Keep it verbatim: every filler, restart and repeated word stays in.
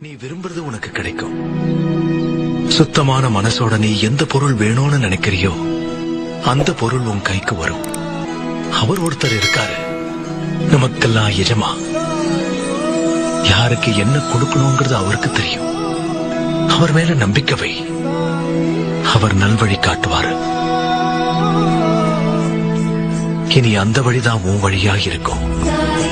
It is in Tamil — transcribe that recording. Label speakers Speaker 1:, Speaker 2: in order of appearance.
Speaker 1: நீ விரும்புறது உனக்கு கிடைக்கும். சுத்தமான மனசோட நீ எந்த பொருள் வேணும்னு நினைக்கிறியோ அந்த பொருள் உன் கைக்கு வரும். அவர் ஒருத்தர் இருக்காரு, நமக்கெல்லாம் எஜமா. யாருக்கு என்ன கொடுக்கணுங்கிறது அவருக்கு தெரியும். அவர் மேல நம்பிக்கை வை, அவர் நல்வழி காட்டுவாரு. இனி அந்த வழிதான் உன் வழியா இருக்கும்.